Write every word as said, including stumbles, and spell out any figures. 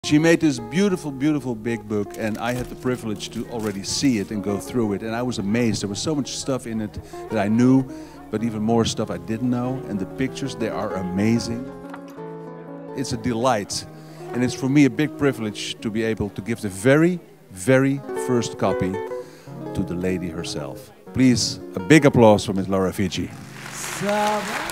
She made this beautiful, beautiful big book, and I had the privilege to already see it and go through it, and I was amazed. There was so much stuff in it that I knew, but even more stuff I didn't know, and the pictures, they are amazing. It's a delight, and it's for me a big privilege to be able to give the very, very first copy to the lady herself. Please, a big applause for Miss Laura Fygi.